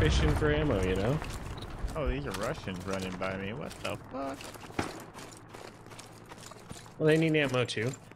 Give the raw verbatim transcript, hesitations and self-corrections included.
fishing for ammo, you know? Oh, these are Russians running by me. What the fuck? Well, they need ammo too.